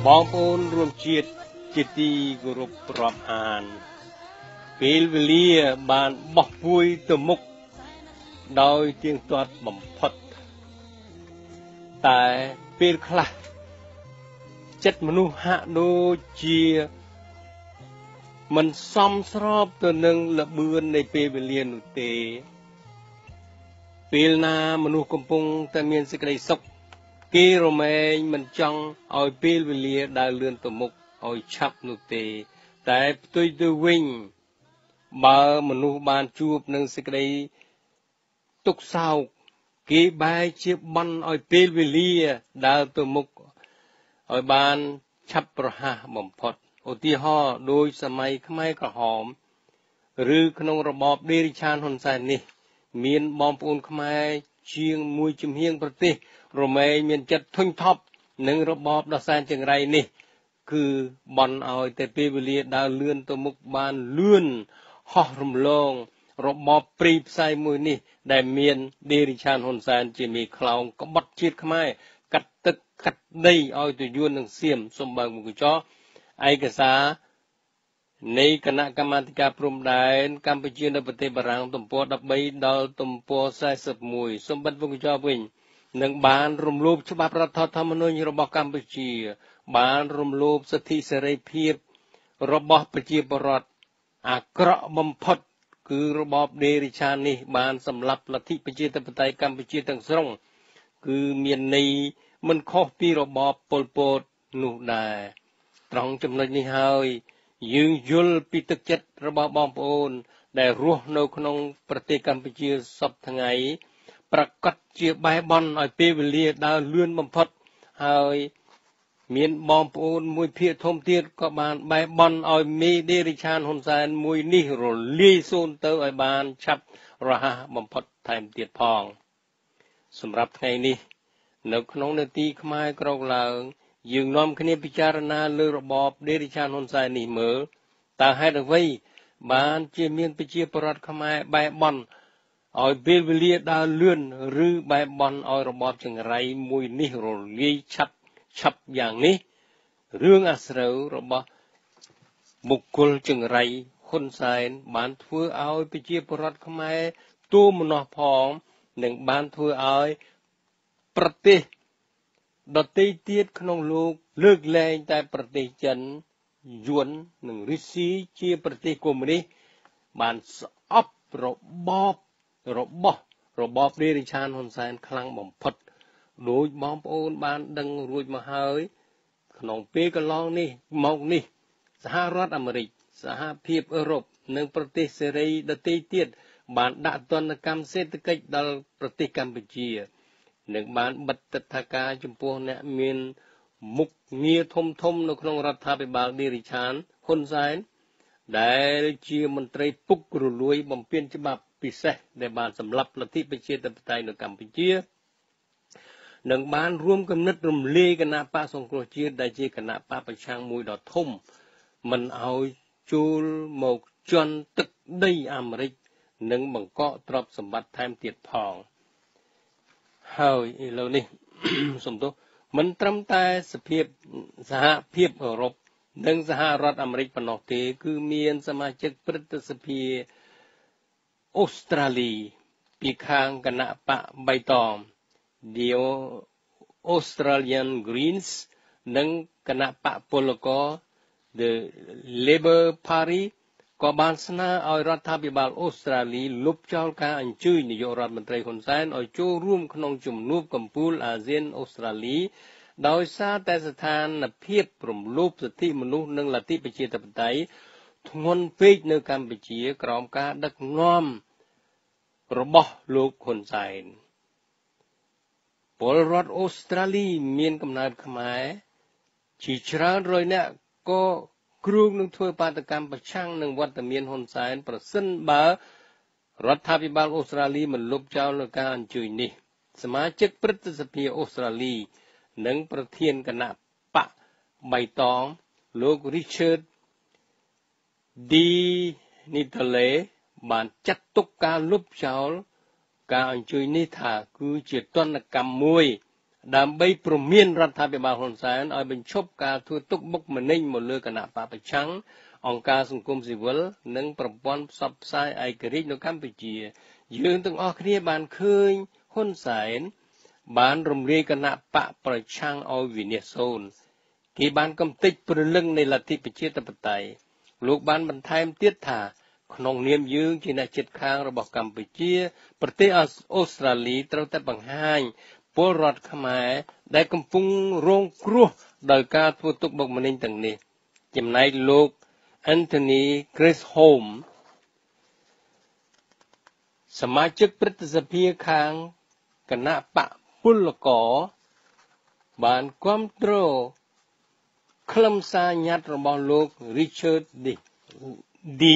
បងប្អូនរួមជាតិជាទីគោរពរាប់អានពេលវេលាបានបោះពួយទៅមុខដោយទៀងទាត់បំផុតតែពេលខ្លះចិត្តមនុស្សហាក់ដូចជាមិនសមស្របទៅនឹងល្បឿននៃពេលវេលានោះទេពេលណាមនុស្សកំពុងតែមានសេចក្តីសុខគេរមែងមិនចង់ឲ្យពេលវេលាដើរលឿនទៅមុខឲ្យឆាប់នោះទេតែផ្ទុយទៅវិញបើមនុស្សបានជួបនឹងសេចក្តីទុក្ខសោកគេបែរជាបន់ឲ្យពេលវេលាដើរទៅមុខឲ្យបានឆាប់ប្រហាសបំផុតឧទាហរណ៍ដោយសម័យខ្មែរក្រហមឬក្នុងរបបដេរិឆានហ៊ុនសែននេះមានបងប្អូនខ្មែរជាងមួយជំហានប្រទេសរមែងមានចិត្តធុញថប់នឹងរបបដ៏សែនចង្រៃនេះគឺបន់ឲ្យតែពេលវេលាដើរលឿនទៅមុខបានលឿនហោះរំលងរបបព្រីផ្សៃមួយនេះដែលមានដេរិឆានហ៊ុនសែនជាមេខ្លោងក្បត់ជាតិខ្មែរកាត់ទឹកកាត់ដីឲ្យទៅយួននឹងសៀមសំបើមុខចោឯកសារនៃគណៈកម្មាធិការព្រំដែនកម្ពុជានៅប្រទេសបារាំងទំព័រ13ដល់ទំព័រ41សម្បត្តិវង្កចោវិញនឹងបានរំលោភច្បាប់រដ្ឋធម្មនុញ្ញរបស់កម្ពុជាបានរំលោភសិទ្ធិសេរីភាពរបស់ប្រជាពលរដ្ឋអាក្រក់បំផុតគឺរបបដេរិឆាននេះបានសម្លាប់លទ្ធិប្រជាធិបតេយ្យកម្ពុជាទាំងស្រុងគឺមានន័យមិនខុសពីរបបប៉ុលពតនោះដែរត្រង់ចំណុចនេះហើយយើងយល់ពីទឹកចិត្តរបស់បងប្អូនដែលរស់នៅក្នុងប្រទេសកម្ពុជាសពថ្ងៃប្រកាសជាបែបន់ឲ្យពេលវេលាដើរលឿនបំផុតហើយមានបងប្អូនមួយភាគធំទៀតក៏បានបែបន់ឲ្យមេដេរិឆានហ៊ុនសែនមួយនេះរលាយសូន្យទៅឲ្យបានឆាប់រហ័សបំផុតថែមទៀតផងសម្រាប់ថ្ងៃនេះនៅក្នុងនាទីខ្មែរក្រោកឡើងយើងនាំគ្នាពិចារណាលើរបបដេរិឆានហ៊ុនសែននេះមើលតើហេតុអ្វីបានជាមានប្រជាពលរដ្ឋខ្មែរបែបបន់ឲ្យពេលវេលាដើរលឿនឬបែបបន់ឲ្យរបបចង្រៃមួយនេះរលាយឆាប់យ៉ាងនេះរឿងអាស្រូវរបស់បុគ្គលចង្រៃហ៊ុនសែនបានធ្វើឲ្យប្រជាពលរដ្ឋខ្មែរទូមនោះផងនិងបានធ្វើឲ្យប្រទេសដទៃទៀតក្នុងលោកលើកលែងតែប្រទេសចិនយួននិងរុស្ស៊ីជាប្រទេសកុម្មុយនីសបានស្អប់របបដេរិឆានហ៊ុនសែនខ្លាំងបំផុតដោយបងប្អូនបានដឹងរួចមកហើយក្នុងពេលកន្លងនេះមកនេះសហរដ្ឋអាមេរិកសហភាពអឺរ៉ុបនិងប្រទេសសេរីដទៃទៀតបានដាក់ទណ្ឌកម្មសេដ្ឋកិច្ចដល់ប្រទេសកម្ពុជានិងបានបិទទិដ្ឋាការចំពោះអ្នកមានមុខងារធំនៅក្នុងរដ្ឋាភិបាលដេរិឆានហ៊ុនសែនដែលជាមន្ត្រីពុករលួយបំពានច្បាប់ពិសេសដែលបានសម្លាប់លទ្ធិប្រជាធិបតេយ្យនៅកម្ពុជានិងបានរួមគំនិតរំលាយគណៈបកសង្គ្រោះជាតិដែលជាគណៈបកប្រឆាំងមួយដ៏ធំមិនឲ្យចូលមកជន់ទឹកដីអាមេរិកនិងបង្កកទ្រព្យសម្បត្តិថែមទៀតផងហើយឥឡូវនេះ សំទោសមិនត្រឹមតែសហភាពអឺរ៉ុបនិងសហរដ្ឋអាមេរិកប៉ុណ្ណោះទេគឺមានសមាជិកព្រឹទ្ធសភាអូស្ត្រាលីពីខាងគណៈបកបៃតង The Australian Greens និងគណៈបកពលករ The Labour Party ក៏បានស្នើឲ្យរដ្ឋាភិបាលអូស្ត្រាលីលុបចោលការអញ្ជើញនាយករដ្ឋមន្ត្រីហ៊ុនសែនឲ្យចូលរួមក្នុងជំនួបកំពូលអាស៊ានអូស្ត្រាលីដោយសារតែស្ថានភាពរំលោភសិទ្ធិមនុស្សនិងលទ្ធិប្រជាធិបតេយ្យធ្ងន់ពេកនៅកម្ពុជាក្រោមការដឹកនាំរបស់លោកហ៊ុនសែនពលរដ្ឋអូស្ត្រាលីមានកំណើតខ្មែរជាច្រើនរយនាក់ក៏គ្រោងនឹងធ្វើបាតកម្មប្រឆាំងនឹងវត្តមានហ៊ុនសែនប្រសិនបើរដ្ឋាភិបាលអូស្ត្រាលីមិនលុបចោលនូវការអញ្ជើញនេះសមាជិកព្រឹទ្ធសភាអូស្ត្រាលីនិងប្រធានគណៈបកបៃតងលោក Richard D. Nittole បានចាត់ទុកការលុបចោលការអញ្ជើញនេះថាគឺជាទណ្ឌកម្មមួយដើម្បីព្រមានរដ្ឋាភិបាលហ៊ុនសែនឲ្យបញ្ឈប់ការធ្វើទុកបុកម្នេញមកលើគណៈបព្វប្រឆាំងអង្គការសង្គមស៊ីវិលនិងប្រព័ន្ធផ្សព្វផ្សាយឯករាជ្យនៅកម្ពុជាយើងទាំងអស់គ្នាបានឃើញហ៊ុនសែនបានរំលាយគណៈបព្វប្រឆាំងឲ្យវិនាសសូន្យគេបានកំទេចព្រលឹងនៃលទ្ធិប្រជាធិបតេយ្យលោកបានបន្ថែមទៀតថាក្នុងនាមយើងជាអ្នកជិតខាងរបស់កម្ពុជាប្រទេសអូស្ត្រាលីត្រូវតែបង្ហាញពលរដ្ឋខ្មែរដែលកំពុងរងគ្រោះដោយការធ្វើទុកបុកម្នេញទាំងនេះចំណែកលោក Anthony Grisham សមាជិកព្រឹទ្ធសភាខាងគណៈបកពលករបានគាំទ្រខ្លឹមសារញត្តិរបស់លោក Richard D.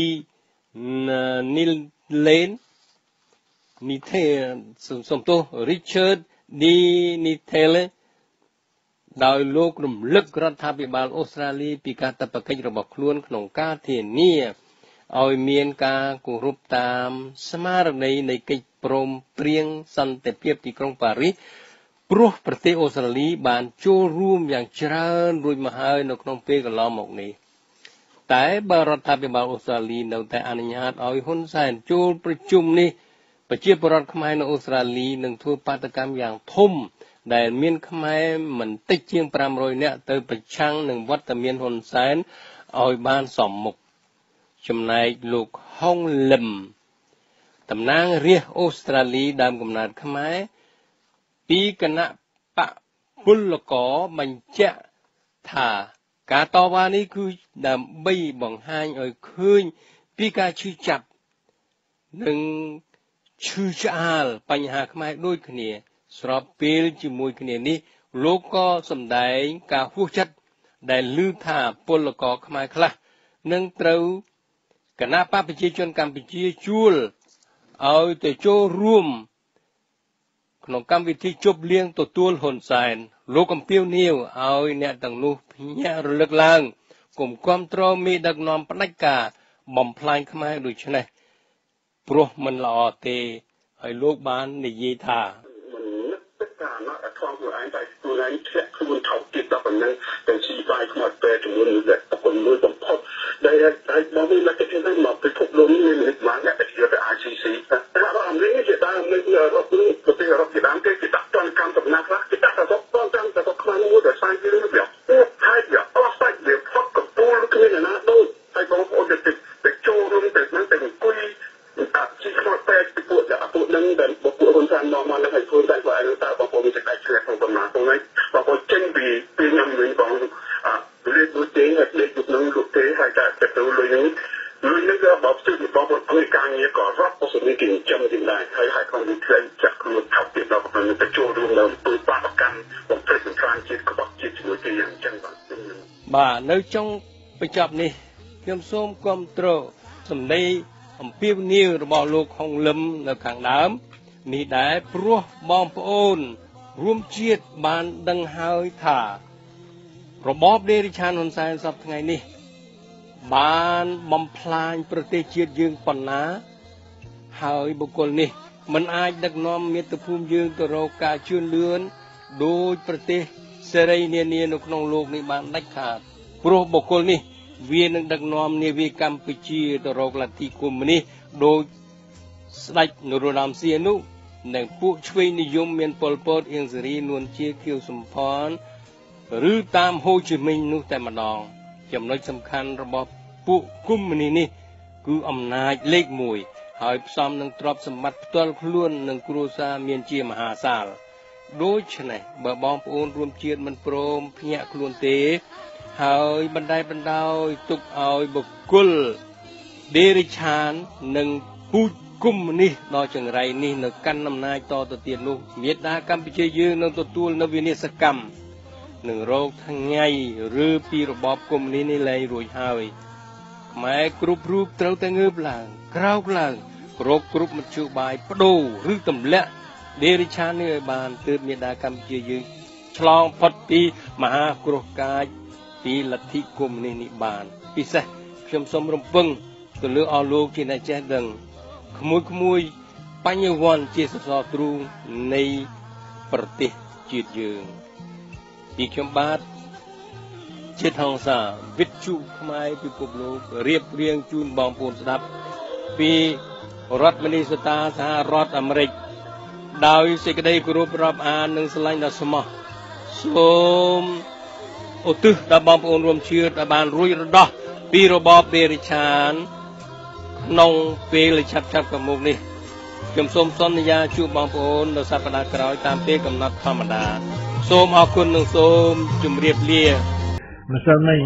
Richard D. Nithele ដោយលោករំលឹករដ្ឋាភិបាលអូស្ត្រាលីពីកាតព្វកិច្ចរបស់ខ្លួនក្នុងការធានាឲ្យមានការគោរពតាមស្មារតីនៃកិច្ចព្រមព្រៀងសន្តិភាពទីក្រុងប៉ារីសព្រោះប្រទេសអូស្ត្រាលីបានចូលរួមយ៉ាងច្រើនរួចមកហើយនៅក្នុងពេលកន្លងមកនេះតែបើរដ្ឋាភិបាលអូស្ត្រាលីនៅតែអនុញ្ញាតឲ្យហ៊ុនសែនចូលប្រជុំនេះប្រជាពលរដ្ឋខ្មែរនៅអូស្ត្រាលីនឹងធ្វើបាតកម្មយ៉ាងធំដែលមានខ្មែរមិនតិចជាង500នាក់ទៅប្រឆាំងនឹងវត្តមានហ៊ុនសែនឲ្យបានសមមុខចំណែកលោកហុងលឹមតំណាងរាស្ត្រអូស្ត្រាលីដើមកំណើតខ្មែរពីគណៈបកពលករបញ្ជាក់ថាការតវ៉ានេះគឺដើម្បីបង្ហាញឲ្យឃើញពីការឈឺចាប់និងឈឺឆ្អាលបញ្ហាខ្មែរដូចគ្នាស្របពេលជាមួយគ្នានេះលោកក៏សម្ដែងការហួសចិត្តដែលឮថាពលករខ្មែរខ្លះនឹងត្រូវគណៈបកប្រជាជនកម្ពុជាជួលឲ្យទៅចូលរួមក្នុងកម្មវិធីជប់លៀងទទួលហ៊ុនសែនលោកអំពាវនាវឲ្យអ្នកទាំងនោះភ្ញាក់រលឹកឡើងកុំគាំទ្រមេដឹកនាំផ្ដាច់ការបំផ្លាញខ្មែរដូច្នេះព្រោះមិនល្អទេហើយលោកបាននិយាយថាការណាត់ខ្លងខ្លួនឯងតែខ្លួនឯងធ្លាក់ខ្លួនថោកទៀតដល់ប៉ុណ្ណឹងតែជីវាយខ្មោចពេលចំនួននេះតែคนមួយបំផុតដែលមកវិញមកគេថាមកពិភពលោកនេះមានបានតែជាទៅ ICC តែអាមេរិកជាដើមនៅអឺរ៉ុបនេះប្រទេសអឺរ៉ុបជាដើមគេដាក់ទណ្ឌកម្មដំណាក់ខ្លះគេដាក់ទៅទណ្ឌកម្មទៅខ្មែរមួយដែលស្អាតវាវាហើយវាអស់សាច់វាផុតកំពូលគ្មានណាដូចហើយបងប្អូនទៅចូលរួមទៅនឹងទៅអង្គុយជីខ្មោចពេលពីពួកនឹងដែលពួកហ៊ុនសែននាំមកនឹងឲ្យធ្វើតែបើឲ្យតើបងប្អូនមានសេចក្តីជ្រះក្នុងដំណើរទៅនេះបងប្អូនចេញពីខ្ញុំវិញបងលេខដូចទេហើយលេខដូចនឹងលោកទេហើយតែទៅលុយនេះក៏បងស្ទើរបងប្អូនធ្វើការងារក៏រត់ក៏សម្រាប់គេចាំទីដែរហើយក្នុងវិទ្យាចាក់ខ្លួនថប់ទៀតដល់បងប្អូនទៅចូលរួមនៅទូបាតកម្មបំពេញសង្គ្រាមជាតិក្បត់ជាតិជាមួយគេយ៉ាងចឹងបាទនៅចុងបញ្ចប់នេះខ្ញុំសូមគាំទ្រសម្ដីអំពាវនាវរបស់លោកហុងលឹមនៅខាងដើមនេះដែរព្រោះបងប្អូនរួមជាតិបានដឹងហើយថារបបដេរិឆានហ៊ុនសែនសពថ្ងៃនេះបានបំផ្លាញប្រទេសជាតិយើងប៉ុណ្ណាហើយបុគ្គលនេះមិនអាចដឹកនាំមាតុភូមិយើងទៅរកការជឿនលឿនដោយប្រទេសសេរីនានានៅក្នុងโลกនេះបានដាច់ខាតព្រោះបុគ្គលនេះវានឹងដឹកនាំនាវាកម្ពុជាទៅរកលទ្ធិកុម្មុយនីសដោយស្ដេចនរោត្តមសីហនុនិងពួកឆ្វេងនិយមមានប៉ុលពតអៀងសេរីនួនជាខៀវសំផនឬតាមហូជីមិញនោះតែម្ដងចំណុចសំខាន់របស់ពួកកុម្មុយនីសនេះគឺអំណាចលេខ1ហើយផ្សំនឹងទ្រព្យសម្បត្តិផ្ទាល់ខ្លួននិងគ្រួសារមានជាមហាសាលដូច្នេះបើបងប្អូនរួមជាតិមិនព្រមភ្ញាក់ខ្លួនទេហើយបណ្ដេញបណ្ដោយទុកឲ្យបុគ្គលដេរិឆាននិងពូជកុម្មុយនីសដល់ចង្រៃនេះនៅកាន់អំណាចតទៅទៀតនោះមេដាកម្ពុជាយើងនឹងទទួលនៅវិនាសកម្មនឹងរកថ្ងៃឬពីរបបកុម្មុយនីសនេះលែងរួចហើយខ្មែរគ្រប់រូបត្រូវតែងើបឡើងក្រោកឡើងរកគ្រប់មធ្យោបាយបដូរឬទម្លាក់ដេរិឆាននេះឲ្យបានទើបមេដាកម្ពុជាយើងឆ្លងផុតពីមហាគ្រោះកាចពីលទ្ធិកុម្មុយនីសនេះបានពិសេសខ្ញុំសូមរំពឹងទៅលើអស់លោកជាអ្នកចេះដឹងក្មួយបញ្ញវន្តជាសសរទ្រូងនៃប្រទេសជាតិយើងពីខ្ញុំបាទជាថងសាវិទ្យុខ្មែរពិភពលោករៀបរៀងជូនបងប្អូនស្ដាប់ពីរដ្ឋមីនីសូតាសហរដ្ឋអាមេរិកដោយសេចក្តីគោរពរាប់អាននិងស្រឡាញ់ដ៏ស្មោះសូមឧទ្ទិសដល់បងប្អូនរួមជាតិដែលបានរួចរដោះពីរបបដេរិឆានក្នុងពេលឆាប់ៗខាងមុខនេះខ្ញុំសូមសន្យាជួបបងប្អូននៅសប្តាហ៍ក្រោយតាមពេលកំណត់ធម្មតាសូមអរគុណនិងសូមជម្រាបលាម្សិលមិញ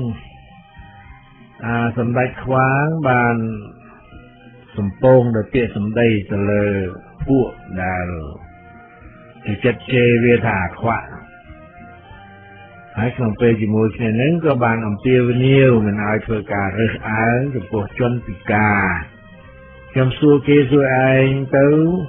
សម្ដេចខ្វាងបានសំពងដោយពាក្យសម្ដីទៅលើពួកដែលចិត្តជេរវាថាអាខ្វាក់ហើយក្នុងពេលជាមួយគ្នានឹងក៏បានអំពាវនាវមិនឲ្យធ្វើការរើសអើងចំពោះជនពិការខ្ញុំសួរគេសួរឯងទៅ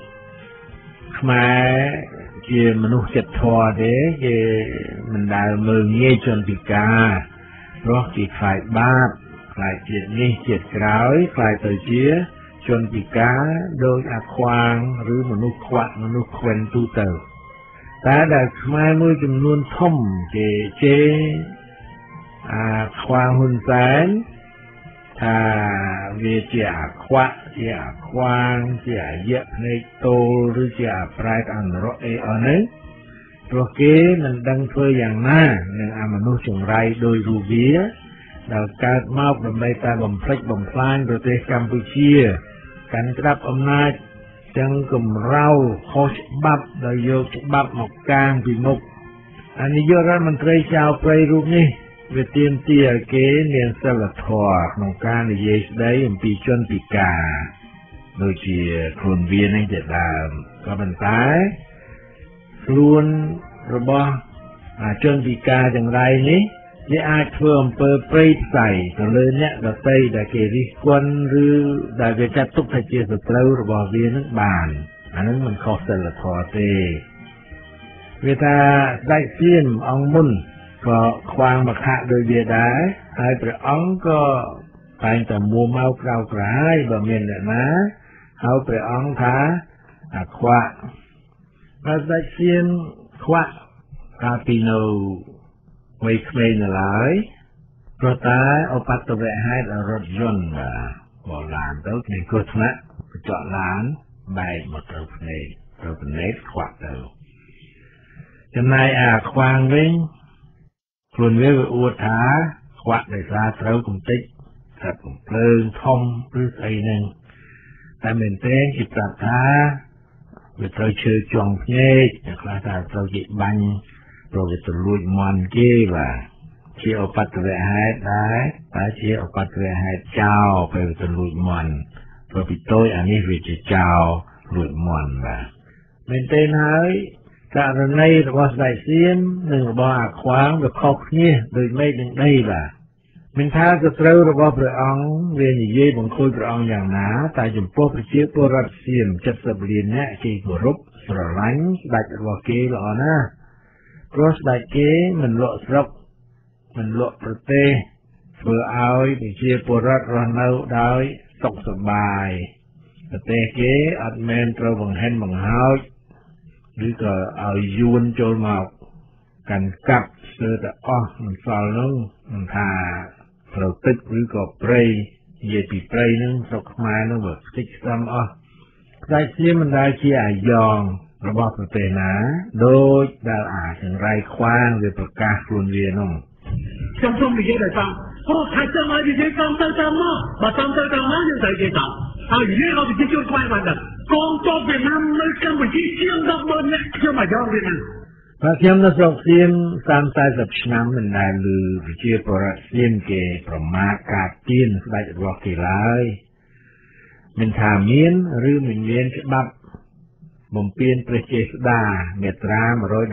ខ្មែរជាមនុស្សចិត្តធម៌ទេគេមិនដែលមើលងាយជនពិការព្រោះគេខ្លាចបាបខ្លាចជាតិនេះជាតិក្រោយខ្លាចទៅជាជនពិការដោយអាខ្វាងឬមនុស្សខ្វាក់មនុស្សខ្វិនទូទៅតែដែលខ្មែរមួយចំនួនធំគេជេរអាខ្វាងហ៊ុនសែនថាវាជាអាខ្វាក់ជាអាខ្វាងជាអាយៈភ្នែកតូលឬជាអាប្រែតអនុរៈអីអស់នេះព្រោះគេមិនដឹងធ្វើយ៉ាងណានឹងអាមនុស្សចង្រៃដោយរូបវាដែលកើតមកដើម្បីតែបំផ្លិចបំផ្លាញប្រទេសកម្ពុជាកាន់ក្តាប់អំណាចទាំងកម្រៅខុសច្បាប់ដោយយកច្បាប់មកកាងពីមុខនាយករដ្ឋមន្ត្រីចៅព្រៃរូបនេះវាទាមទារឲ្យគេមានសិលធម៌ក្នុងការនិយាយស្ដីអំពីជនពិការដូចជាខ្លួនវានឹងជាដើមក៏ប៉ុន្តែខ្លួនរបស់ជនពិការទាំងឡាយនេះវាអាចធ្វើអំពើព្រៃផ្សៃទៅលើអ្នកដទៃដែលគេរិះគន់ឬដែលវាចាត់ទុកថាជាសត្រូវរបស់វានឹងបានអានឹងមិនខុសសិលធម៌ទេវាថាស្ដេចសៀមអង្គមុនក៏ខ្វាងមកខាក់ដោយវាដែរហើយព្រះអង្គក៏តែងតែមួម៉ៅក្រៅក្រហាយបើមានអ្នកណាហៅព្រះអង្គថាអាខ្វាក់ហើយស្ដេចសៀមខ្វាក់កាលពីនៅវ័យក្មេងនៅឡើយព្រោះតែឧបទ្ទវហេតុរថយន្តបរឡានទៅមានគ្រោះថ្នាក់កញ្ចក់ឡានបែកមកត្រូវភ្នែកខ្វាក់ទៅចំណែកអាខ្វាងវិញខ្លួនវាអួតថាខ្វាក់ដោយសារត្រូវកំតិចស្រាប់កំភ្លើងធំឬស្អីហ្នឹងតែមែនទេគេប្រាប់ថាវាត្រូវឈើចង់ភ្នែកតែខ្លះថាត្រូវជាបាញ់ព្រោះវាទៅលួចមន់គេបាទជាឧបទ្ទវហេតុដែរតែជាឧបទ្ទវហេតុចោលពេលទៅលួចមន់ព្រោះពីតូចអានេះវាជាចោលលួចមន់បាទមែនទេហើយករណីរបស់ស្ដេចសៀមនិងរបស់អាខ្វាងវាខុសគ្នាដូចមេឃនិងដីបាទមិនថាសត្រូវរបស់ព្រះអង្គវានិយាយបង្ខូចព្រះអង្គយ៉ាងណាតែចំពោះប្រជាពលរដ្ឋសៀម70លាននាក់គេគោរពស្រឡាញ់ស្ដេចរបស់គេល្អណាស់ព្រោះស្ដេចគេមិនលក់ស្រុកមិនលក់ប្រទេសធ្វើឲ្យប្រជាពលរដ្ឋរស់នៅដោយសុខសប្បាយប្រទេសគេអត់មែនត្រូវបង្ហិនបង្ហោចឬក៏ឲ្យយួនចូលមកកាន់កាប់ស្ទើរតែអស់មិនសល់នោះមិនថាត្រូវទឹកឬក៏ព្រៃនិយាយពីព្រៃហ្នឹងស្រុកខ្មែរហ្នឹងវាខ្ទេចខ្ទាំអស់ស្ដេចសៀមមិនដែលជាអាយ៉ងរបស់ប្រទេសណាដូចដែលចង្រៃខ្វាងវាប្រកាសខ្លួនវានោះខ្ញុំសូមនិយាយដល់ថាអូថាចាំឲ្យនិយាយតាមទៅតាមមកបើតាមទៅតាមមកយើងត្រូវនិយាយតាមហើយនិយាយឲ្យប្រជាជនខ្មែរបានដឹងកងទ័ពវៀតណាមនៅកម្ពុជាជាង100000នាក់ខ្ញុំអាយ៉ងវៀតណាមបាទខ្ញុំនៅស្រុកសៀម30-40ឆ្នាំមិនដែលឮប្រជាពលរដ្ឋសៀមគេប្រមាថការទានស្ដេចរបស់គេឡើយមិនថាមានឬមិនមានច្បាប់បំពេញព្រះចេស្តាមាត្រា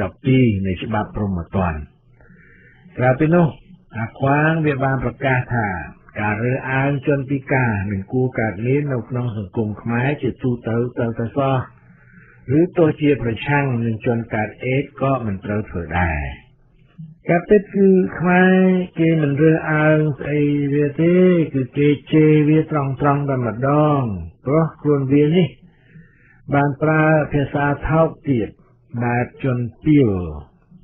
112នៃច្បាប់ព្រហ្មទណ្ឌក្រៅពីនោះអាខ្វាងវាបានប្រកាសថាការរើសអើងជនពិការមិនគួរកើតមាននៅក្នុងសង្គមខ្មែរជាទូទៅទៅសោះឬទោះជាប្រឆាំងនឹងជនកើតអេដក៏មិនត្រូវធ្វើដែរការពិតគឺខ្មែរគេមិនរើសអើងស្អីវាទេគឺគេជេរវាត្រង់តែម្ដងព្រោះខ្លួនវានេះបានប្រើភាសាថោកទាបបែបជនពីល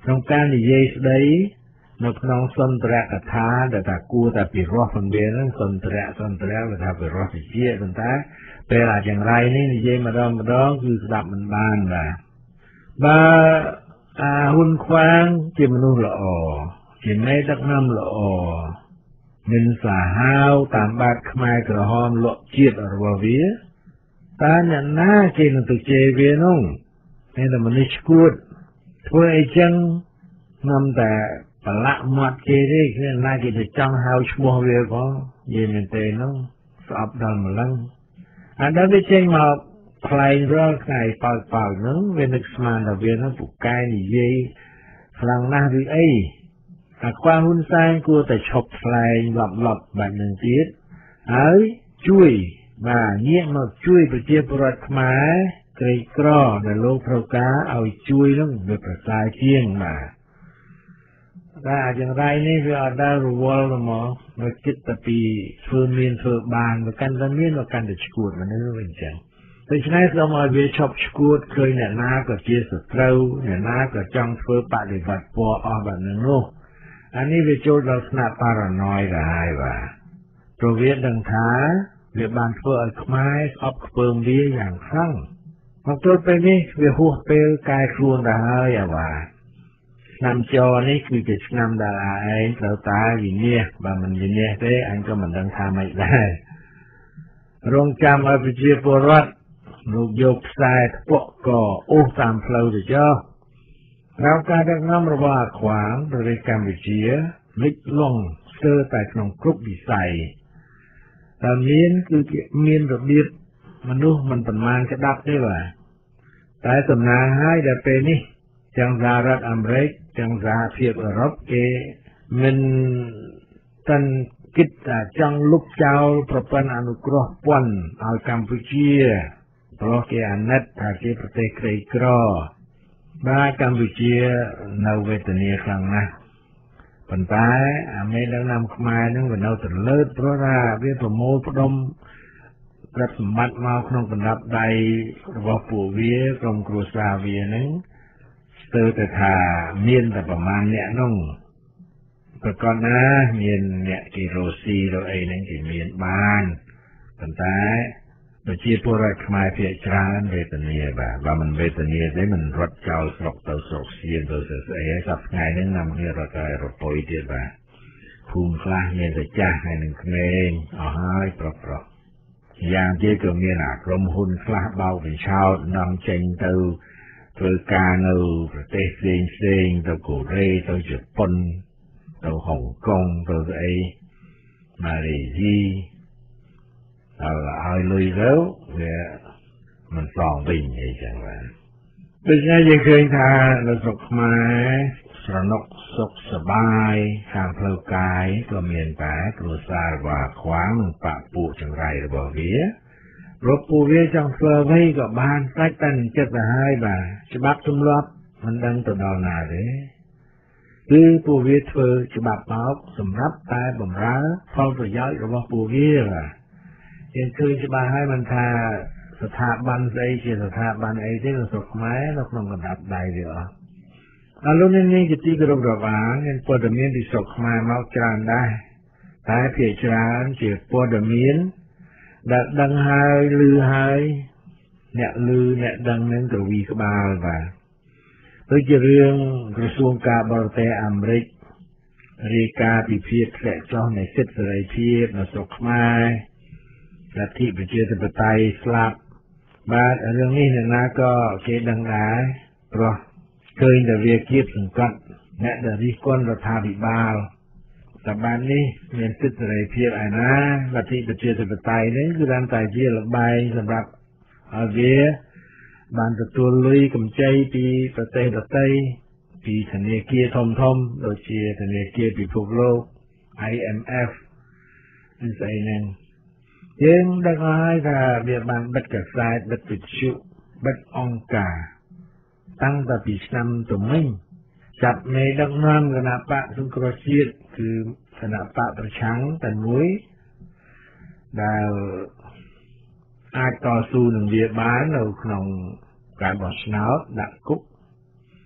ក្នុងការនិយាយស្ដីនៅក្នុងសន្ទរកថាដែលថាគួរតែពិរោះphân biệtហ្នឹងសន្ទរៈវាថាពិរោះវិជាប៉ុន្តែពេលអាចយ៉ាងไรនេះនិយាយម្ដងគឺស្ដាប់មិនបានបាទបើហ៊ុនខ្វាងជាមនុស្សល្អជាមេដឹកនាំល្អមិនសាហាវតាមបាតខ្មែរក្រហមលក់ជាតិរបស់វាតើអ្នកណាគេនឹងទៅជេរវានោះតែមនុស្សឈួតធ្វើអីចឹងនាំតែប្រឡាក់មាត់គេទេគឺណាគេទៅចង់ហៅឈ្មោះវាផងនិយាយមែនទេនោះស្អប់ដល់ម្លឹងអាដល់វាចេញមកផ្លែងរាល់ថ្ងៃប៉ោចហ្នឹងវានឹកស្មានថាវានឹងពូកែនិយាយខ្លាំងណាស់ឬអីតែខ្វះហ៊ុនសែនគួរតែឈប់ផ្លែងលប់បាច់នឹងទៀតហើយជួយបាទងាកមកជួយប្រជាពលរដ្ឋខ្មែរក្រីក្រដែលលោកត្រូវការឲ្យជួយនឹងវាប្រសើរជាងបាទតែយ៉ាងไรនេះវាអត់ដែលរវល់ហ្មងមកគិតតែពីធ្វើមានធ្វើបានវាកាន់តែមានវាកាន់តែឈួតមនុស្សវិញចឹងដូច្នេះសូមឲ្យវាឈប់ឈួតឃើញអ្នកណាក៏ជាសត្រូវអ្នកណាក៏ចង់ធ្វើបដិវត្តពណ៌អស់แบบហ្នឹងនោះអានេះវាចូលដល់ស្នាប់ប៉ារ៉ាណយទៅហើយបាទព្រោះវាដឹងថាវាបានធ្វើឲ្យខ្មែរស្អប់ខ្ពើមវាយ៉ាងខ្លាំងមកទល់ពេលនេះវាហួសពេលកែខ្លួនទៅហើយអាបាទឆ្នាំចនេះគឺជាឆ្នាំដែលឯងត្រូវតាវិនិច្ឆ័យបើមិនវិនិច្ឆ័យទេអញក៏មិនដឹងថាម៉េចដែររងចាំឲ្យប្រជាពលរដ្ឋលោកយកខ្សែថ្ពក់ក៏អូសតាមផ្លូវទៅចុះរោងការដឹកនាំរបស់អាខ្វាងប្រទេសកម្ពុជាលិចលង់ស្ទើរតែក្នុងគ្រប់វិស័យតែគឺជាមានរបៀបមនុស្សមិនប្រមាណក្តាប់ទេបាទតែសំណាងហើយដល់ពេលនេះទាំងសហរដ្ឋអាមេរិកទាំងសហភាពអឺរ៉ុបគេមិនតាន់គិតថាចង់លុបចោលប្រព័ន្ធអនុគ្រោះពន្ធឲ្យកម្ពុជាព្រោះគេអាណិតថាជាប្រទេសក្រីក្របាទកម្ពុជានៅវេទនាខ្លាំងណាស់ប៉ុន្តែអាមេដឹកនាំខ្មែរនឹងវានៅទៅលើតព្រោះថាវាប្រមូលផ្ដុំទ្រព្យសម្បត្តិមកក្នុងកណ្ដាប់ដៃរបស់ពួកវាក្រុមគ្រួសារវានឹងស្ទើរតែថាមានតែប្រមាណអ្នកនោះប្រកបណាមានអ្នកគេរស់ស៊ីរអីហ្នឹងគេមានបានប៉ុន្តែប្រជាពលរដ្ឋខ្មែរភាគច្រើនវេទនាបាទបើមិនវេទនាទេមិនរត់ចោលស្រុកទៅស្រុកសៀនទៅស្អីហើយសប្តាហ៍ហ្នឹងនាំគ្នារត់ទៅរពុយទៀតបាទភូមិខ្លះមានតែចាស់ហើយនឹងក្មេងអស់ហើយប្រុសយ៉ាងទៀតក៏មានអាក្រុមហ៊ុនខ្លះបោកបញ្ឆោតនាំចេញទៅធ្វើការនៅប្រទេសផ្សេងទៅកូរ៉េទៅជប៉ុនទៅហុងកុងទៅស្អីម៉ាឡេស៊ីឲ្យលុយទៅវាមិនសងវិញអីចឹងបាទដូច្នេះយើងឃើញថានៅស្រុកខ្មែរស្រណុកសុខសប្បាយខាងផ្លូវកាយក៏មានតែគ្រួសាររបស់ខ្វាងនិងបពពួកចង្រៃរបស់វាព្រោះពួកវាចង់ធ្វើអ្វីក៏បានតែតែចិត្តទៅហើយបាទច្បាប់ទម្លាប់មិនដឹងទៅដល់ណាទេគឺពួកវាធ្វើច្បាប់មកសម្រាប់តែបម្រើផលប្រយោជន៍របស់ពួកវាបាទយើងឃើញច្បាស់ហើយមិនថាស្ថាប័នស្អីជាស្ថាប័នអីទេនៅស្រុកខ្មែរនៅក្នុងកណ្ដាប់ដៃវាអស់ដល់លោកនេះជាទីគោរពរាប់អានមានព័ត៌មានពីស្រុកខ្មែរមកច្រើនដែរតែភាគច្រើនជាព័ត៌មានដែលដឹងហើយឮហើយអ្នកឮអ្នកដឹងនឹងទៅវីក្បាលបាទដូចជារឿងក្រសួងការបរទេសអាមេរិករាយការណ៍ពីភាពធ្លាក់ចុះនៃសិទ្ធិសេរីភាពនៅស្រុកខ្មែរលទ្ធិប្រជាធិបតេយ្យស្លាប់បាទរឿងនេះអ្នកណាក៏គេដឹងដែរព្រោះឃើញតែវាគៀបសង្កត់អ្នកដែលរិះគន់រដ្ឋាភិបាលតែបាននេះមានសិទ្ធិសេរីភាពឯណាលទ្ធិប្រជាធិបតេយ្យនេះគឺបានតែជាលបែងសម្រាប់ឲ្យវាបានទទួលលុយកម្ចីពីប្រទេសដទៃពីធនាគារធំដូចជាធនាគារពិភពលោក IMF និងស្អីហ្នឹងយើងដឹងហើយថាវាបានបិទកាសែតបិទវិទ្យុបិទអង្គការតាំងតែពីឆ្នាំទៅមិញចាប់មេដឹកនាំគណៈបកសង្គ្រោះជាតិគឺគណៈបកប្រឆាំងតែមួយដែលអាចតស៊ូនឹងវាបាននៅក្នុងការបោះឆ្នោតដាក់គុក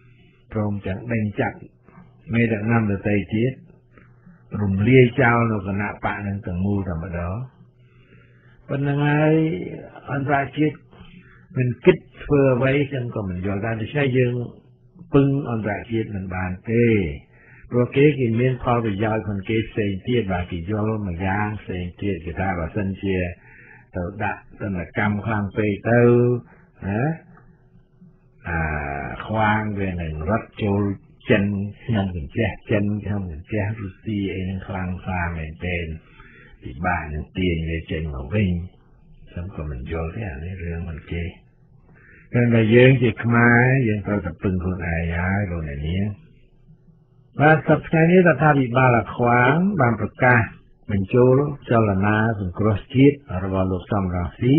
ព្រមទាំងដេញចាប់មេដឹកនាំដទៃទៀតរំលាយចោលនៅគណៈបកនឹងទាំងមូលតែម្ដងប៉ុណ្្នឹងហើយអន្តរជាតិមិនគិតធ្វើអ្វីចឹងក៏មិនយល់ដែរដូច្នេះយើងពឹងអន្តរជាតិមិនបានទេព្រោះគេមានផលប្រយោជន៍ของគេផ្សេងទៀតបាទគេយល់មួយយ៉ាងផ្សេងទៀតគេថាបើសិនជាទៅដាក់ទណ្ឌកម្មខ្លាំងពេកទៅណាខ្វាងវានឹងរត់ចូលចិនខ្ញុំកញ្ចេះចិនខ្ញុំកញ្ចេះរុស្ស៊ីអីនឹងខ្លាំងខ្លាមែនទែនពិបាកនឹងទាញវាចេញមកវិញខ្ញុំក៏មិនយល់ទេអានេះរឿងមិនគេតែយើងជាខ្មែរយើងត្រូវតែពឹងខ្លួនឯងហើយលោកអ្នកនាងបាទសប្តាហ៍នេះរដ្ឋាភិបាលខ្វាងបានប្រកាសបញ្ចូលចលនាសង្គ្រោះជាតិរបស់លោកសំរងស៊ី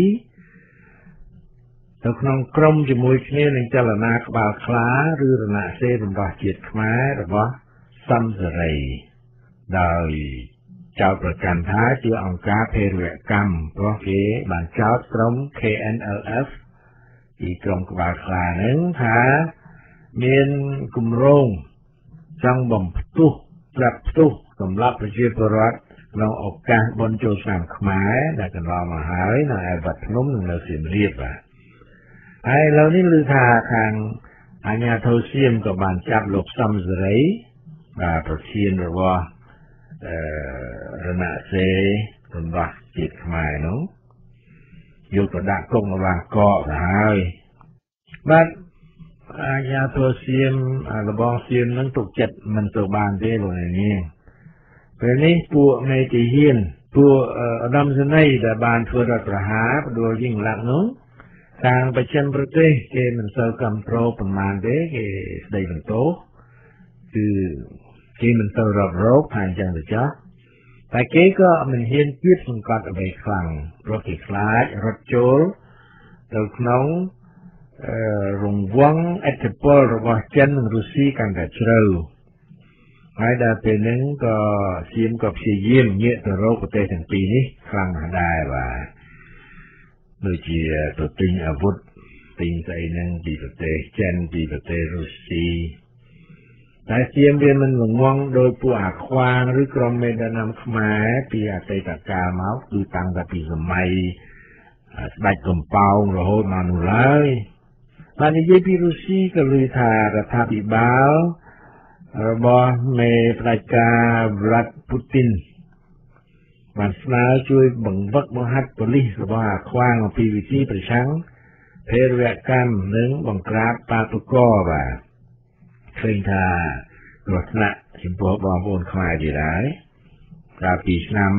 នៅក្នុងក្រុមជាមួយគ្នានឹងចលនាក្បាលខ្លាឬរណសេរីរបស់ជាតិខ្មែររបស់សំសេរីដោយចោទប្រកាន់ថាជាអង្គការភេរវកម្មព្រោះគេបានចោទក្រុម KNLF ពីក្រុមក្បាលខ្លានឹងថាមានគម្រោងចង់បំផ្ទុះប្រាប់ផ្ទុះសម្រាប់ប្រជាពលរដ្ឋក្នុងឱកាសបុណ្យចូលឆ្នាំខ្មែរដែលកន្លងមកហើយនៅឯវត្តភ្នំនិងនៅសៀមរាបបាទហើយឥឡូវនេះឮថាខាងអាជ្ញាធរសៀមក៏បានចាប់លោកសំសេរីបាទប្រធានរបស់រណសេរីរបស់ជាតិខ្មែរនោះយកទៅដាក់គុកនៅបាងកកទៅហើយបាទអាជ្ញាធរសៀមរបស់សៀមនឹងទុកចិត្តមិនទៅបានទេលោកនាងពេលនេះពួកមេទាហានពួកឧត្តមសេនីយ៍ដែលបានធ្វើរដ្ឋប្រហារផ្ដួលយីងឡាក់នោះខាងបច្ចិមប្រទេសគេមិនសូវគ្រប់គ្រងប្រមាណទេគេស្ដីបន្ទោសគឺគេមិនសូវរករោគថាអញ្ចឹងទៅចុះតែគេក៏មិនហ៊ានទៀតសង្កត់អ្វីខ្លាំងព្រោះគេខ្លាចរត់ចូលទៅក្នុងរង្វង់អធិបតេយ្យរបស់ចិននិងរុស្ស៊ីកាន់តែជ្រៅហើយដល់ពេលហ្នឹងក៏សៀមក៏ព្យាយាមងាកទៅរកប្រទេសទាំងពីរនេះខ្លាំងណាស់ដែរបាទដូចជាទៅទិញអាវុធទិញស្អីហ្នឹងពីប្រទេសចិនពីប្រទេសរុស្ស៊ីតែសៀមវាមិនងងដោយពួកអាខ្វាងឬក្រុមមេដឹកនាំខ្មែរពីអតីតកាលមកគឺតាំងតែពីសម័យស្ដេចកំប៉ោងរហូតមកនោះឡើយបាននិយាយពីរុស្ស៊ីក៏ឮថារដ្ឋាភិបាលរបស់មេផ្ដាច់ការវ្លាឌីមៀរពូទីនបានស្នើជួយបង្វឹកបង្ហាត់ប៉ូលីសរបស់អាខ្វាងអំពីវិធីប្រឆាំងភេរវកម្មនិងបង្ក្រាបបាតុករបាទឃើញថាគ្រោះថ្នាក់ចំពោះបងប្អូនខ្មែរទៀតហើយកាលពីឆ្នាំ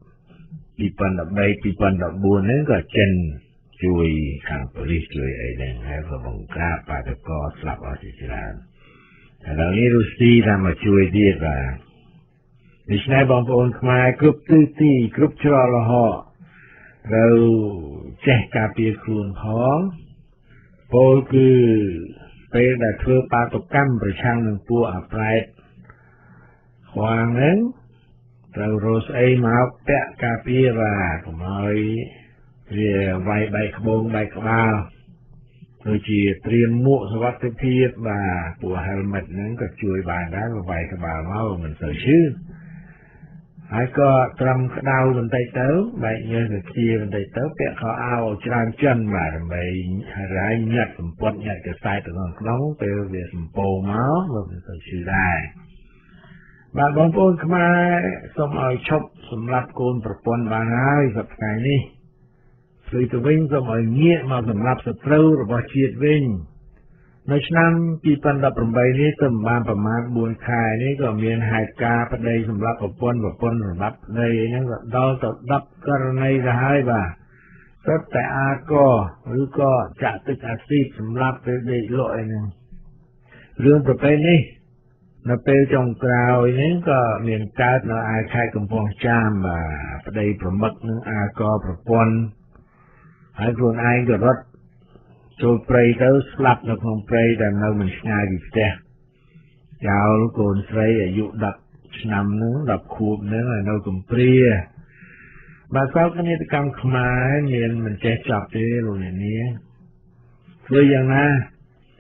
2013 2014ហ្នឹងក៏ចិនជួយខាងប៉ូលីសជួយអីហ្នឹងហើយក៏បង្ក្រាបបាតុករស្លាប់អស់ជាច្រើនឥឡូវនេះរុស្ស៊ីតាមមកជួយទៀតបាទដូច្នេះបងប្អូនខ្មែរគ្រប់ទិសទីគ្រប់ច្រកល្ហកត្រូវចេះការពារខ្លួនផងពោលគឺពេលដែលធ្វើបាតុកម្មប្រឆាំងនឹងពួកអាប្រែតខ្វាងហ្នឹងត្រូវរកស្អីមកពាក់ការពារបាទកុំឲ្យវាវាយបែកក្បូងបែកក្បាលដូចជាត្រៀមមួកសុវត្ថិភាពបាទពួក helmet ហ្នឹងក៏ជួយបានដែរវាយក្បាលមកមិនសូវឈឺហើយក៏ត្រឹមក្តៅបន្តិចទៅបែកញើសទៅជាបន្តិចទៅពាក់ខោអាវច្រើនចិនបាទដើម្បីរាយញ៉ាត់សម្ពត់ញ៉ាត់កសែតទៅក្នុងពេលវាសម្ពោមកមិនសូវឈឺដែរបាទបងប្អូនខ្មែរសូមឲ្យឈប់សម្រាប់កូនប្រពន្ធបានហើយសប្តាហ៍នេះជួយទៅវិញសូមឲ្យងាកមកសម្រាប់សត្រូវរបស់ជាតិវិញនៅឆ្នាំ2018នេះទៅបានប្រមាណ4ខែនេះក៏មានហេតុការណ៍ប្តីសម្រាប់ប្រពន្ធសម្រាប់ប្តីហ្នឹងក៏ដល់ទៅ10ករណីទៅហើយបាទសុទ្ធតែអាកឬក៏ចាក់ទឹកអាស៊ីតសម្រាប់ពេលដេកលក់អីហ្នឹងរឿងប្រភេទនេះនៅពេលចុងក្រោយនេះក៏មានកើតនៅឯខេត្តកំពង់ចាមបាទប្តីប្រមឹកនឹងអាកប្រពន្ធហើយខ្លួនឯងក៏រត់ចូលព្រៃទៅស្លាប់នៅក្នុងព្រៃដែលនៅមិនឆ្ងាយពីផ្ទះចោលកូនស្រីអាយុ10ឆ្នាំហ្នឹង10ខួបហ្នឹងនៅកំព្រាបាទសោកនាដកម្មខ្មែរមានមិនចេះចប់ទេលោកអ្នកនាងធ្វើយ៉ាងណា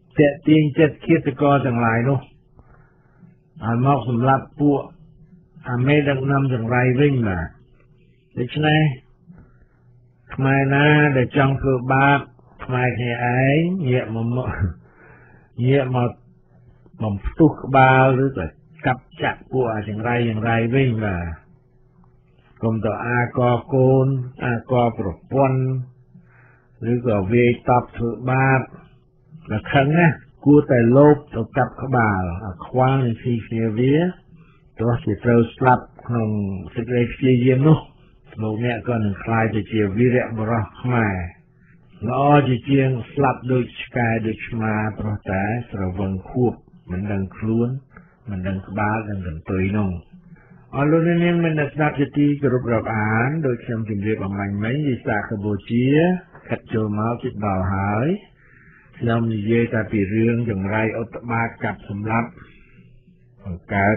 จะตีงจัดเคียตกอจังไรนู้มอกสำหรับพวกไม่ดังนำจังไรวิ่งมาดิฉันทำไมนะเดี๋ยวจังคือบาปทำไมแค่ไอ้เงียบมาบ่มตุกบาหรือแบบกับจักพวกจังไรวิ่งมากลมต่ออากอโกนอากอปรปนหรือก็เวตอบถือบาปแล้วครั้งนะกูแต่โลบต่อกับขบาลคว้างในซีเฟียเวียตัวสิเตอร์สลับขนมสิเรฟเยียนุโลกเนี่ยก็หนึ่งคลายจะเจียวิเรบรอมาล้อจะเจียงสลับโดยสกายโดยมาโปรแต่สระวังคูบมันดังคล้วนมันดังขบาลดังกันตุยนงอันลุ่นนี้มันนักนักจิตกรุบกรับอ่านโดยเชื่อมจิมเรียบออกมาไม่ยิสาขบูชีขัดโจมเอาจิตเบาหายยำนิเยตาปีเรื่องอย่างไรอัตมากับสำรับการ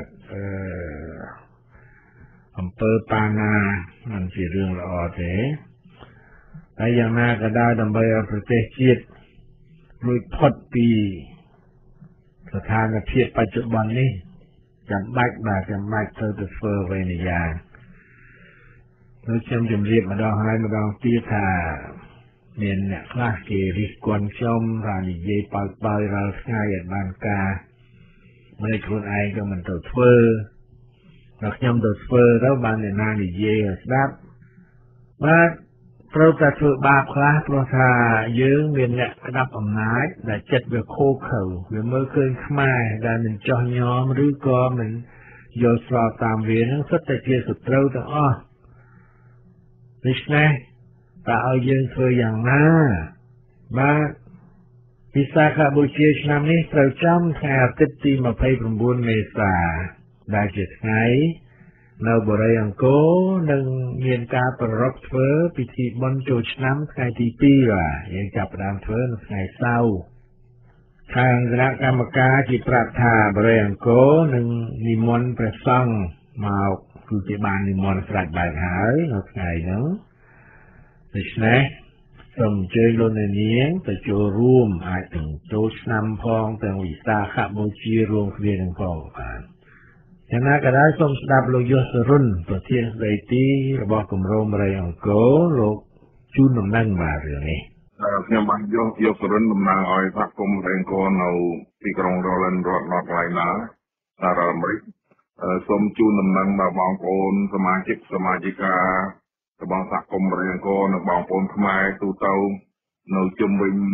อำเภอปานามันปีเรื่องละอเถแต่อย่างน่าก็ได้ดำไปเอาประเทศจีนลุยพอดปีสถานเพียรปัจจุบันนี้จำบักบาจำบักเธอจะเฟอร์ไว้ในยาเราเชื่อมจมเรียบมาดองให้มาดองตีธาเมียนเนี่ยคลาเกริกวนชมรานิเยปอยปอยเราง่ายอย่างบานกาไม่คนไอก็มันตัวเฟอร์เราเชื่อมตัวเฟอร์แล้วบานเนี่ยนานิเยดับว่าเราจะถือบาปคลาเพราะถ้าเยื้องเมียนเนี่ยดับอำนาจแต่เจ็ดเวโคเข่าเวเมื่อเกินขมายได้มันจ่อยย้อมหรือก็มันโยสอบตามเวียนทั้งสัตย์เทียสุดเราแต่อ้อนี่ไงแต่เอาเยื้องเคยอย่างน่าบ้าพิซาคาบูเชียชนำนี้เราจำแทบติดตีมาไปปรุงบุญเมษาได้เจ็ดไงនៅបរិយអង្គរនឹងមានការប្រារព្ធធ្វើពិធីបុណ្យចូលឆ្នាំថ្ងៃទី2បាទយើងចាប់ផ្ដើមធ្វើនៅថ្ងៃសៅរ៍ខាងគណៈកម្មការជាប្រាប់ថាបរិយអង្គរនឹងនិមន្តព្រះសង្ឃមកគឺជាបាននិមន្តស្ដេចបែបហើយនៅថ្ងៃហ្នឹងដូច្នេះសូមអញ្ជើញលោកអ្នកនាងទៅចូលរួមអាចទាំងចូលឆ្នាំផងទាំងវិសាខបូជារួមគ្នានឹងផងបាទយ៉ាងណាក៏ដោយសូមស្ដាប់លោកយសរុនប្រធានស្ដីទីរបស់គម្រោងបរិយអង្គរលោកជូនដំណឹងបាទរឿងនេះខ្ញុំបានយកសរុនតំណាងឲ្យសហគមន៍បរិយអង្គរនៅទីក្រុងរ៉ូឡិនរដ្ឋ North Carolina សហរដ្ឋអាមេរិកសូមជូនដំណឹងដល់បងប្អូនសមាជិកសមាជិការបស់សហគមន៍បរិយអង្គរនិងបងប្អូនខ្មែរទូទៅនៅជុំវិញ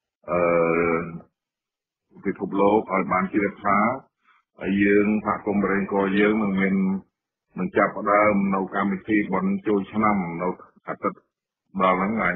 ពិភពលោកឲ្យបានជ្រាបថាយើងសហគមន៍បរិយអង្គរយើងនឹងចាប់ផ្ដើមនៅកម្មវិធីបុណ្យចូលឆ្នាំនៅអាទិត្យដល់ហ្នឹងថ្ងៃ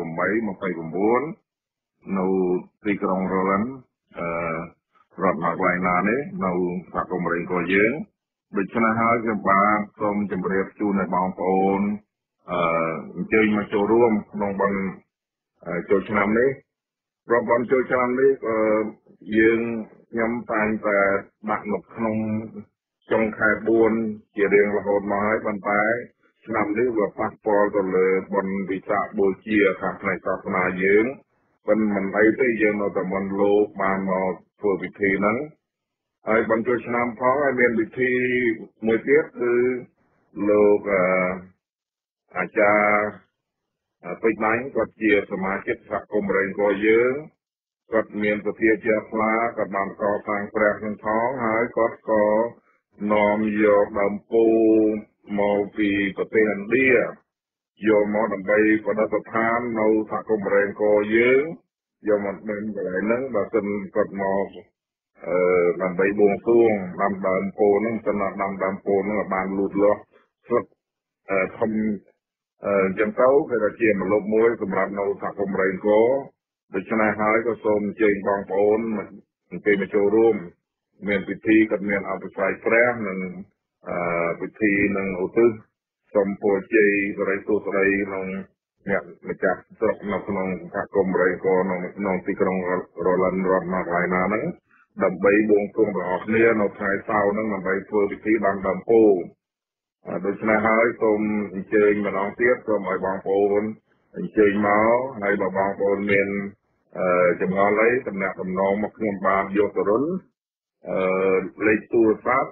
28 29នៅទីក្រុងរ៉ូឡិនរដ្ឋ North Carolina នេះនៅសហគមន៍បរិយអង្គរយើងដូច្នេះហើយខ្ញុំបាទសូមជម្រាបជូនដល់បងប្អូនអញ្ជើញមកចូលរួមក្នុងបុណ្យចូលឆ្នាំនេះប្រព័ន្ធចូលឆ្នាំនេះយើងខ្ញុំតែងតែដាក់នៅក្នុងចុងខែ4ជារៀងរហូតមកហើយប៉ុន្តែឆ្នាំនេះវាប៉ះពាល់ទៅលើបុណ្យវិសាខបូជាខាងផ្នែកសាសនាយើងប៉ុន្តែមិនអីទេយើងនៅតែមន្តលោកបានមកធ្វើពិធីហ្នឹងហើយបុណ្យចូលឆ្នាំផងហើយមានពិធីមួយទៀតគឺលោកអាចារ្យពេជ្រណាញ់គាត់ជាសមាជិកសហគមន៍បរិយអង្គរយើងគាត់មានសទ្ធាជ្រះថ្លាគាត់បានកសាងព្រះនឹងផងហើយគាត់ក៏នាំយកដើមពោធិ៍មកពីប្រទេសឥណ្ឌាយកមកដើម្បីប្រតិស្ថាននៅសហគមន៍បរិយអង្គរយើងយកមកនៅកន្លែងហ្នឹងបើសិនគាត់មកដើម្បីបួងសួងដាំដើមពោធិ៍ហ្នឹងសិនដាំដើមពោធិ៍ហ្នឹងបានលូតលាស់ស្លឹកធំអញ្ចឹងទៅគេថាជាមលុបមួយសម្រាប់នៅសហគមន៍បរិយអង្គរដូច្នេះហើយក៏សូមអញ្ជើញបងប្អូនអង្គមកចូលរួមមានពិធីក៏មានអភិសេកព្រះនិងពិធីនឹងឧទ្ទិសសូមពរជ័យសិរីសួស្តីក្នុងអ្នកម្ចាស់ស្រុកនៅក្នុងសហគមន៍បរិយអង្គរក្នុងទីក្រុងរ៉ូឡិនរដ្ឋ North Carolina ហ្នឹងដើម្បីបួងសួងទាំងអស់គ្នានៅថ្ងៃសៅរ៍ហ្នឹងដើម្បីធ្វើពិធីដាំដើមពោធិ៍ដូច្នេះហើយសូមអញ្ជើញម្ដងទៀតសូមឲ្យបងប្អូនអញ្ជើញមកហើយបើបងប្អូនមានចម្ងល់អីតំណាក់តំណងមកខ្ញុំបានយកទៅរុនលេខទូរស័ព្ទ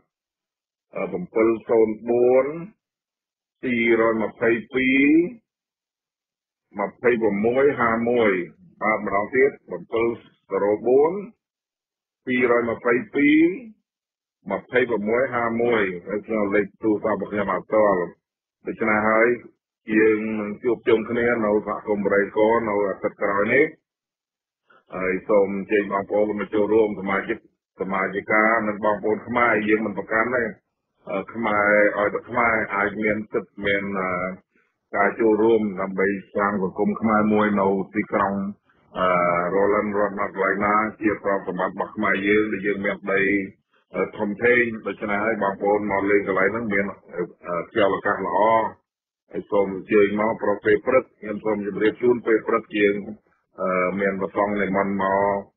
704 222 2651បាទម្ដងទៀត704 222 2651ហើយខ្ញុំលេខទូរស័ព្ទរបស់ខ្ញុំអត់តល់ដូច្នេះហើយយើងនឹងជួបជុំគ្នានៅសហគមន៍បរិយាកាសនៅអាទិត្យក្រោយនេះហើយសូមអញ្ជើញបងប្អូនមកចូលរួមសមាជិកានិងបងប្អូនខ្មែរយើងមិនប្រកាន់ទេខ្មែរឲ្យតែខ្មែរអាចមានសិទ្ធិមានការចូលរួមដើម្បីសាងសង្គមខ្មែរមួយនៅទីក្រុងRoland រដ្ឋ Carolina ជាទ្រព្យសម្បត្តិរបស់ខ្មែរយើងដែលយើងមានដីធំធេងដូច្នេះហើយបងប្អូនមកលេងកន្លែងហ្នឹងមានខ្យល់អាកាសល្អហើយសូមអញ្ជើញមកប្រពេលព្រឹកខ្ញុំសូមជម្រាបជូនពេលព្រឹកយើងមានប្រសងនិមន្តមក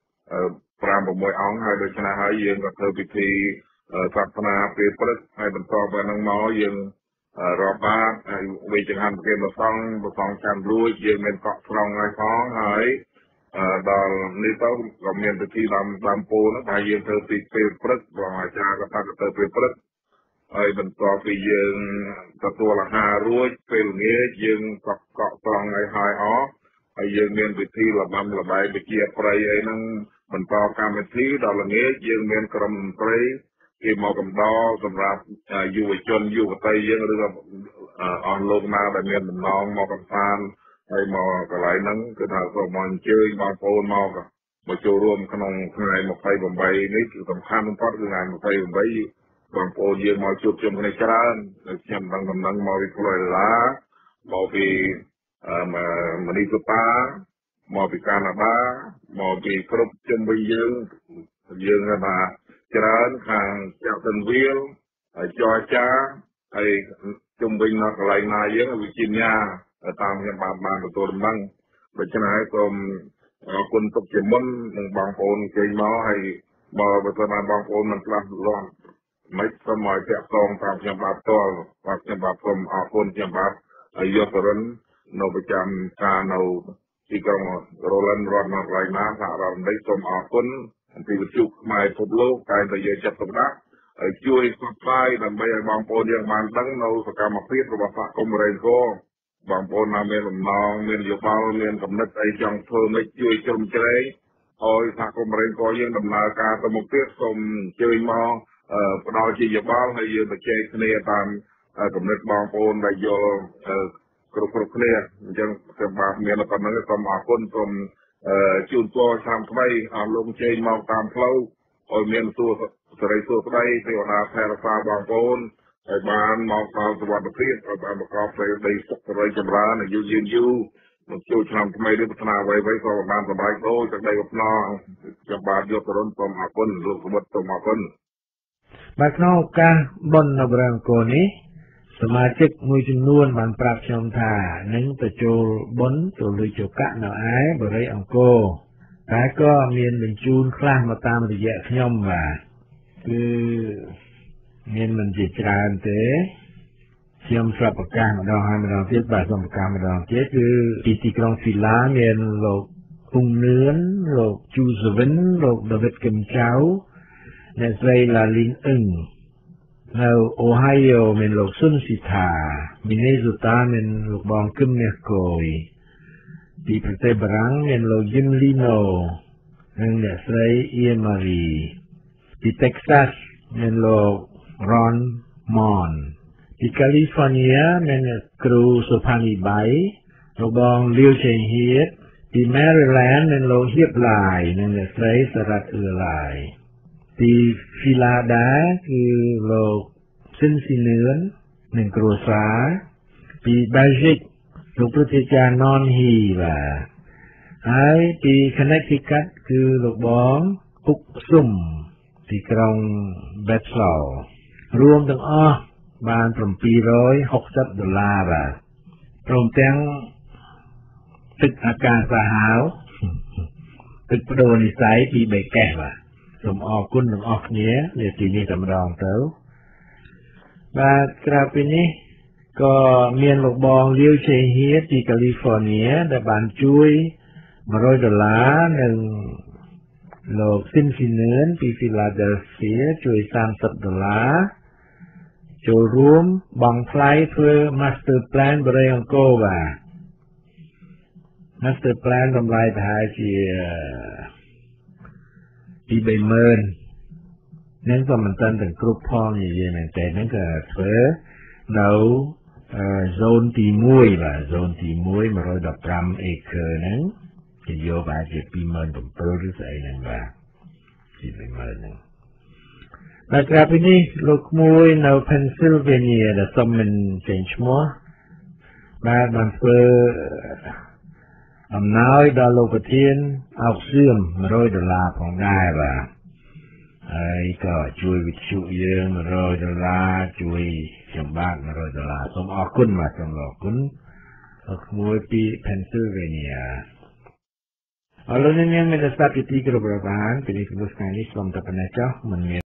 5-6 អង្គហើយដូច្នេះហើយយើងក៏ធ្វើពិធីសាសនាពេលព្រឹកហើយបន្តទៅនឹងមកយើងរាប់បាតហើយវិចង្ហាន់ប្រគេនប្រសងចាំរួចយើងមានកក់ស្រង់ហើយផងហើយដល់នេះទៅក៏មានពិធីដើមពោហ្នឹងហើយយើងធ្វើពីពេលព្រឹកបងអាចារ្យក៏ថាទៅពេលព្រឹកហើយបន្ទាប់ពីយើងទទួលអាហាររួចពេលល្ងាចយើងកក់ស្រង់ហើយអស់ហើយយើងមានពិធីលបាំលបែងវិជាប្រៃអីហ្នឹងបន្តកម្មវិធីដល់ល្ងាចយើងមានក្រុមតន្ត្រីគេមកកំដរសម្រាប់យុវជនយុវតីយើងឬអស់លោកណាដែលមានបំណងមកកំសាន្តហើយមកកន្លែងហ្នឹងគឺថាសូមមកអញ្ជើញបងប្អូនមកចូលរួមក្នុងថ្ងៃ28នេះគឺសំខាន់បំផុតគឺថ្ងៃ28បងប្អូនយើងមកជួបជុំគ្នាច្រើនខ្ញុំដឹងដំណឹងមកពី Florida មកពីមនីសុតាមកពីកាណាដាមកពីគ្រប់ជុំវិញយើងថាច្រើនខាងJacksonvilleហើយGeorgiaហើយជុំវិញនៅកន្លែងណាយើងVirginiaតាមខ្ញុំបានទទួលដំណឹងដូច្នេះហើយសូមអរគុណទុកជាមុននឹងបងប្អូនចេញមកហើយបើសិនបានបងប្អូនមិនខ្លះលាស់មិនសូមឲ្យតាក់ទងតាមខ្ញុំបាទផ្ទាល់បាទខ្ញុំបាទសូមអរគុណខ្ញុំបាទហើយយកទៅរិននៅប្រចាំការនៅទីក្រុង Roland រដ្ឋ Carolina សហរដ្ឋអាមេរិកសូមអរគុណពីវិទ្យុខ្មែរពិភពលោកតែតែយើងចាប់សម្រាប់ហើយជួយផ្សព្វផ្សាយដើម្បីឲ្យបងប្អូនយើងបានដឹងនៅសកម្មភាពរបស់សហគមន៍បរិយាកាសបងប្អូនណាមានបំណងមានយោបល់មានគំនិតអីចង់ធ្វើមិនជួយជ្រោមជ្រែងឲ្យសហគមន៍បរិយាកាសយើងដំណើរការទៅមុខទៀតសូមអញ្ជើញមកផ្ដល់ជាយោបល់ហើយយើងទៅជែកគ្នាតាមគំនិតបងប្អូនដែលយល់គ្រប់គ្នាអញ្ចឹងខ្ញុំបាទមានប៉ុណ្ណឹងសូមអរគុណសូមជូនពរឆ្នាំថ្មីអស់លោកជ័យមកតាមផ្លូវឲ្យមានសេរីសុខស្ដីទេវតាថែរក្សាបងប្អូនហើយបានមកដល់សុវត្ថិភាពឲ្យបានប្រកបដោយដីសុខសេរីចម្រើនអាយុយឺនយូរមកចូលឆ្នាំថ្មីនេះប្រាថ្នាអ្វីៗក៏បានសម្រេចដូចទឹកដីបំណងខ្ញុំបាទយកទៅរុនសូមអរគុណលោកសុមិត្តសូមអរគុណបាទក្នុងឱកាសបុណ្យនៅបរិយាកាសនេះសមាជិកមួយចំនួនបានប្រាប់ខ្ញុំថានឹងទៅចូលបុណ្យទៅលុយចកៈនៅឯបរិយាអង្គរតែក៏មានបញ្ជូនខ្លះមកតាមរយៈខ្ញុំបាទគឺមានមិនជាច្រើនទេខ្ញុំស្រាប់ប្រកាសម្ដងហើយម្ដងទៀតបាទសូមប្រកាសម្ដងទៀតគឺទីក្រុងស៊ីឡាមានលោកហ៊ុងនឿនលោកជូសវិនលោកដាវីតកឹមចៅអ្នកស្រីឡាលីនអឹងនៅអូហាយូមានលោកស៊ុនស៊ីថាមីនេសូតាមានលោកបងគឹមមាសកយពីប្រទេសបារាំងមានលោកយឹមលីណូនិងអ្នកស្រីអៀម៉ារីពី Texas មានលោក Ron Mon ពី California មានគ្រូសុផានីបៃលោកបងលាវចេងហៀតពី Maryland មានលោកហៀបឡាយនិងអ្នកស្រីសារ៉ាត់អ៊ឺឡាយពី Florida គឺលោកស៊ិនស៊ីនឿននិងគ្រួសារពី Belgium លោកប្រតិចាណនហ៊ីបាទហើយពី Connecticut គឺលោកបងអ៊ុកស៊ុំពីក្រុង Bethel រួមទាំងអស់បាន$760បាទព្រមទាំងទឹកអាកាសសាហាវទឹកបដូរនិស្ស័យពីបេកេសបាទសូមអរគុណទាំងអស់គ្នានាទីនេះតែម្ដងទៅបាទក្រៅពីនេះក៏មានលោកបងលាវចេងហៀតពីកាលីហ្វ័រញ៉ាដែលបានជួយ $100នឹងលោក Sinfinan ពី Philadelphia ជួយ$30ចូលរួមបង់ថ្លៃធ្វើ Master Plan បរិយាអង្គរបាទ Master Plan តម្លៃប្រហែលជា2-3,000នឹងក៏មិនទាន់ទាំងគ្រប់ផងនិយាយមែនទេហ្នឹងក៏ធ្វើនៅ zone ទី1បាទ zone ទី1 115 acre ហ្នឹងគេយកប្រហែលជា 27,000 ឬស្អីហ្នឹងបាទ2-3,000ហ្នឹងតែក្រៅពីនេះលោកមួយនៅ Pennsylvania ដែលសុំមិនចេញឈ្មោះបាទបានធ្វើអំណោយដល់លោកប្រធានអោកសឿម$100ផងដែរបាទហើយក៏ជួយវិទ្យុយើង$100ជួយខ្ញុំបាទ$100សូមអរគុណបាទសូមអរគុណលោកមួយពី Pennsylvania អរលោកអ្នកមានតែស្ដាប់ពីទីក្រុមប្របានពីនេះគឺថ្ងៃនេះសូមតែប៉ុណ្ណេះចុះមិនមាន